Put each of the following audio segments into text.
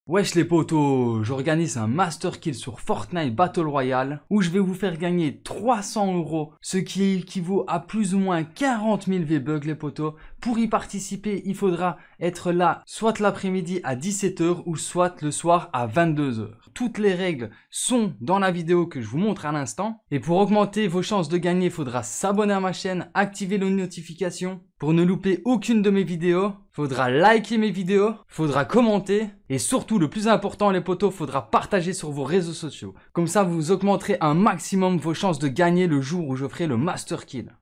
Wesh les potos, j'organise un Master Kill sur Fortnite Battle Royale où je vais vous faire gagner 300 €, ce qui équivaut à plus ou moins 40 000 V-Bucks les potos. Pour y participer, il faudra être là soit l'après-midi à 17 h ou soit le soir à 22 h. Toutes les règles sont dans la vidéo que je vous montre à l'instant. Et pour augmenter vos chances de gagner, il faudra s'abonner à ma chaîne, activer les notifications pour ne louper aucune de mes vidéos. Faudra liker mes vidéos, faudra commenter et surtout le plus important les potos, faudra partager sur vos réseaux sociaux. Comme ça vous augmenterez un maximum vos chances de gagner le jour où je ferai le Master Kill.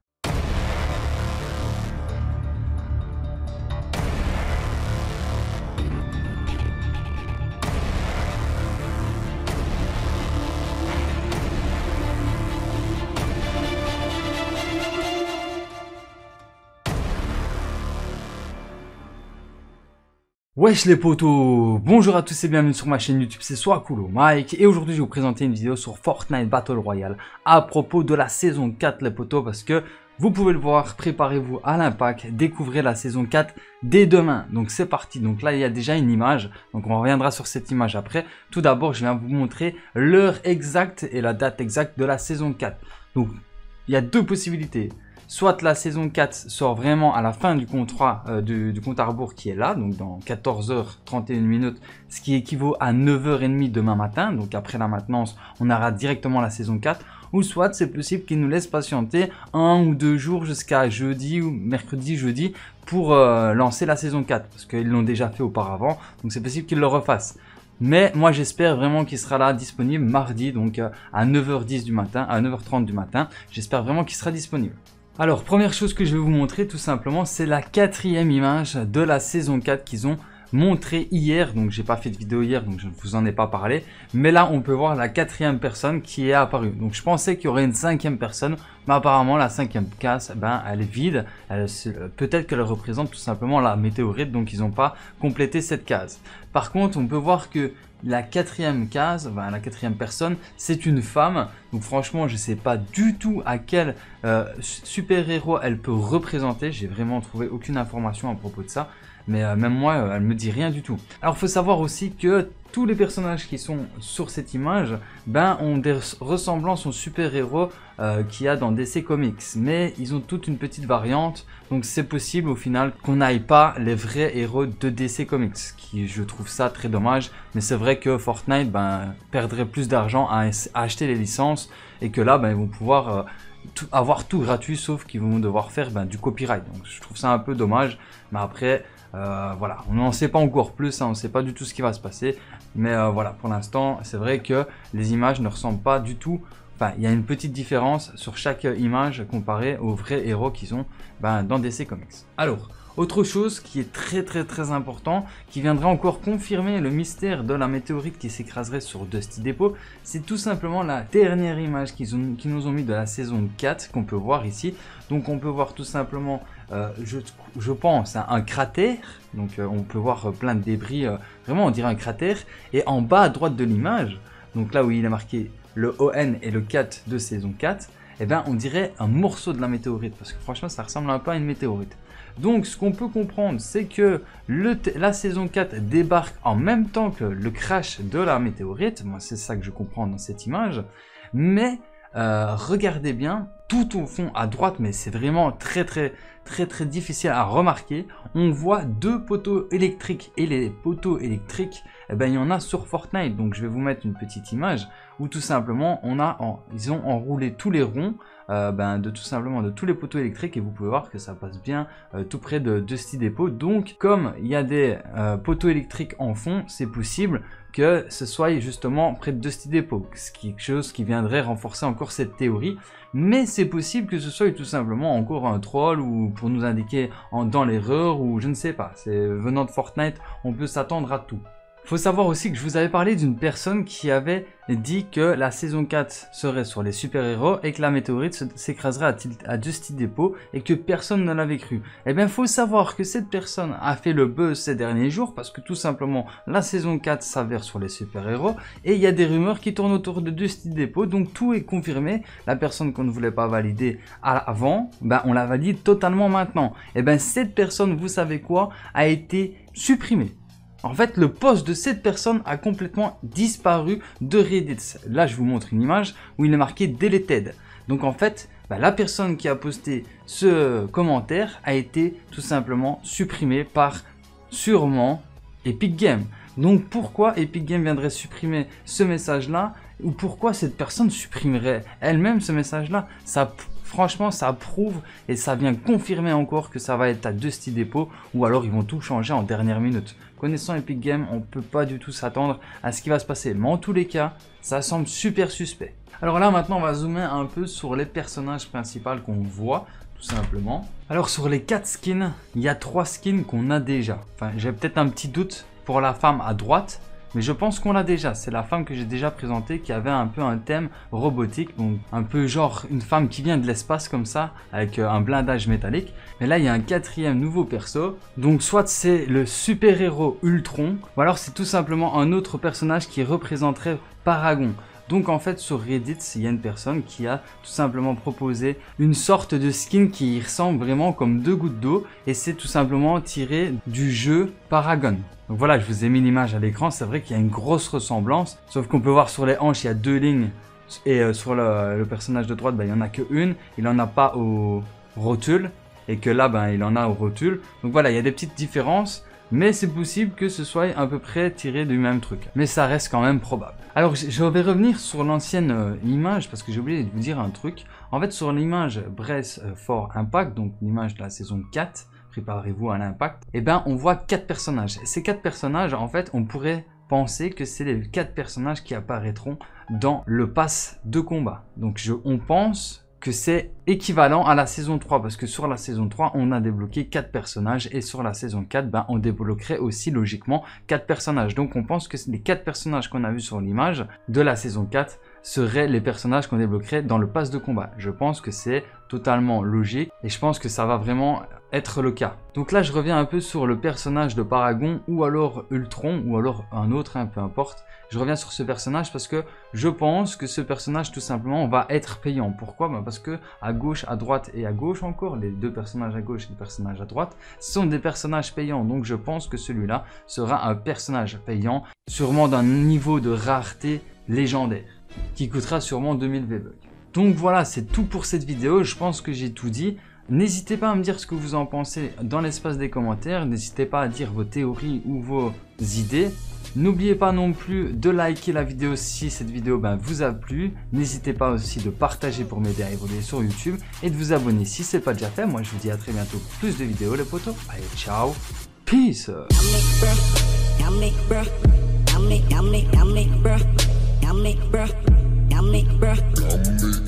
Wesh les potos, bonjour à tous et bienvenue sur ma chaîne YouTube, c'est Swakulo Mike et aujourd'hui je vais vous présenter une vidéo sur Fortnite Battle Royale à propos de la saison 4 les potos, parce que vous pouvez le voir, préparez-vous à l'impact, découvrez la saison 4 dès demain. Donc c'est parti, donc là il y a déjà une image, donc on reviendra sur cette image après. Tout d'abord je viens vous montrer l'heure exacte et la date exacte de la saison 4. Donc il y a deux possibilités. Soit la saison 4 sort vraiment à la fin du contrat du compte à rebours qui est là, donc dans 14 h 31 minutes, ce qui équivaut à 9 h 30 demain matin. Donc après la maintenance, on aura directement la saison 4. Ou soit c'est possible qu'ils nous laissent patienter 1 ou 2 jours jusqu'à jeudi ou mercredi, jeudi pour lancer la saison 4. Parce qu'ils l'ont déjà fait auparavant, donc c'est possible qu'ils le refassent. Mais moi j'espère vraiment qu'il sera là disponible mardi, donc à 9 h 10 du matin, à 9 h 30 du matin. J'espère vraiment qu'il sera disponible. Alors, première chose que je vais vous montrer tout simplement, c'est la 4e image de la saison 4 qu'ils ont montré hier. Donc, j'ai pas fait de vidéo hier, donc je ne vous en ai pas parlé. Mais là, on peut voir la 4e personne qui est apparue. Donc, je pensais qu'il y aurait une 5e personne, mais apparemment, la 5e case, elle est vide. Peut-être qu'elle représente tout simplement la météorite, donc ils n'ont pas complété cette case. Par contre, on peut voir que la 4e case, la 4e personne, c'est une femme. Donc franchement, je sais pas du tout à quel super-héros elle peut représenter. J'ai vraiment trouvé aucune information à propos de ça. Mais même moi, elle me dit rien du tout. Alors, il faut savoir aussi que tous les personnages qui sont sur cette image, ont des ressemblances aux super-héros qu'il y a dans DC Comics. Mais ils ont toute une petite variante. Donc, c'est possible au final qu'on n'aille pas les vrais héros de DC Comics. Je trouve ça très dommage. Mais c'est vrai que Fortnite perdrait plus d'argent à acheter les licences. Et que là, ils vont pouvoir avoir tout gratuit, sauf qu'ils vont devoir faire du copyright. Donc, je trouve ça un peu dommage. Mais après... voilà, on n'en sait pas encore plus, on ne sait pas du tout ce qui va se passer, mais voilà, pour l'instant c'est vrai que les images ne ressemblent pas du tout, il y a une petite différence sur chaque image comparée aux vrais héros qu'ils ont dans DC Comics. Alors, autre chose qui est très important, qui viendrait encore confirmer le mystère de la météorite qui s'écraserait sur Dusty Depot, c'est tout simplement la dernière image qu'ils nous ont mis de la saison 4 qu'on peut voir ici. Donc on peut voir tout simplement, je pense, un cratère. Donc on peut voir plein de débris, vraiment on dirait un cratère. Et en bas à droite de l'image, donc là où il est marqué le ON et le 4 de saison 4, on dirait un morceau de la météorite. Parce que franchement ça ressemble un peu à une météorite. Donc ce qu'on peut comprendre, c'est que la saison 4 débarque en même temps que le crash de la météorite. Moi c'est ça que je comprends dans cette image. Mais regardez bien, tout au fond à droite, mais c'est vraiment très difficile à remarquer. On voit deux poteaux électriques et les poteaux électriques, il y en a sur Fortnite. Donc je vais vous mettre une petite image où tout simplement ils ont enroulé tous les ronds de tous les poteaux électriques et vous pouvez voir que ça passe bien tout près de Dusty Depot. Donc comme il y a des poteaux électriques en fond, c'est possible que ce soit justement près de Dusty Depot, ce qui est quelque chose qui viendrait renforcer encore cette théorie. Mais c'est possible que ce soit tout simplement encore un troll ou pour nous indiquer dans l'erreur ou je ne sais pas. C'est venant de Fortnite, on peut s'attendre à tout. Faut savoir aussi que je vous avais parlé d'une personne qui avait dit que la saison 4 serait sur les super-héros et que la météorite s'écraserait à Dusty Depot et que personne ne l'avait cru. Faut savoir que cette personne a fait le buzz ces derniers jours parce que tout simplement la saison 4 s'avère sur les super-héros et il y a des rumeurs qui tournent autour de Dusty Depot, donc tout est confirmé. La personne qu'on ne voulait pas valider avant, on la valide totalement maintenant. Cette personne, vous savez quoi, a été supprimée. En fait, le post de cette personne a complètement disparu de Reddit. Là, je vous montre une image où il est marqué deleted. Donc en fait, la personne qui a posté ce commentaire a été tout simplement supprimée par sûrement Epic Games. Donc pourquoi Epic Games viendrait supprimer ce message-là, ou pourquoi cette personne supprimerait elle-même ce message-là? Franchement, ça prouve et ça vient confirmer encore que ça va être à Dusty Depot, ou alors ils vont tout changer en dernière minute. Connaissant Epic Games, on ne peut pas du tout s'attendre à ce qui va se passer. Mais en tous les cas, ça semble super suspect. Alors là, maintenant, on va zoomer un peu sur les personnages principaux qu'on voit, tout simplement. Alors sur les 4 skins, il y a 3 skins qu'on a déjà. Enfin, j'ai peut-être un petit doute pour la femme à droite, mais je pense qu'on l'a déjà. C'est la femme que j'ai déjà présentée qui avait un peu un thème robotique, donc un peu genre une femme qui vient de l'espace comme ça, avec un blindage métallique. Mais là, il y a un 4e nouveau perso, donc soit c'est le super-héros Ultron, ou alors c'est tout simplement un autre personnage qui représenterait Paragon. Donc en fait sur Reddit, il y a une personne qui a tout simplement proposé une sorte de skin qui ressemble vraiment comme 2 gouttes d'eau, et c'est tout simplement tiré du jeu Paragon. Donc voilà, je vous ai mis l'image à l'écran, c'est vrai qu'il y a une grosse ressemblance, sauf qu'on peut voir sur les hanches, il y a 2 lignes, et sur le personnage de droite, il n'y en a qu'une, il n'en a pas au rotule, et que là, il en a au rotule. Donc voilà, il y a des petites différences, mais c'est possible que ce soit à peu près tiré du même truc. Mais ça reste quand même probable. Alors je vais revenir sur l'ancienne image, parce que j'ai oublié de vous dire un truc. En fait, sur l'image Brace for Impact, donc l'image de la saison 4, préparez-vous à l'impact, et on voit 4 personnages. Ces 4 personnages, en fait, on pourrait penser que c'est les 4 personnages qui apparaîtront dans le pass de combat. Donc on pense que c'est équivalent à la saison 3, parce que sur la saison 3 on a débloqué 4 personnages, et sur la saison 4 on débloquerait aussi logiquement 4 personnages. Donc on pense que les 4 personnages qu'on a vus sur l'image de la saison 4 seraient les personnages qu'on débloquerait dans le pass de combat. Je pense que c'est totalement logique, et je pense que ça va vraiment être le cas. Donc là je reviens un peu sur le personnage de Paragon, ou alors Ultron, ou alors un autre, peu importe. Je reviens sur ce personnage parce que je pense que ce personnage tout simplement va être payant. Pourquoi? Parce que à gauche, à droite et à gauche encore, les 2 personnages à gauche et les personnages à droite sont des personnages payants. Donc je pense que celui-là sera un personnage payant, sûrement d'un niveau de rareté légendaire, qui coûtera sûrement 2000 V-Bucks. Donc voilà, c'est tout pour cette vidéo. Je pense que j'ai tout dit. N'hésitez pas à me dire ce que vous en pensez dans l'espace des commentaires. N'hésitez pas à dire vos théories ou vos idées. N'oubliez pas non plus de liker la vidéo si cette vidéo vous a plu. N'hésitez pas aussi de partager pour m'aider à évoluer sur YouTube, et de vous abonner si ce n'est pas déjà fait. Moi je vous dis à très bientôt pour plus de vidéos les potos. Allez, ciao, peace. Bruh.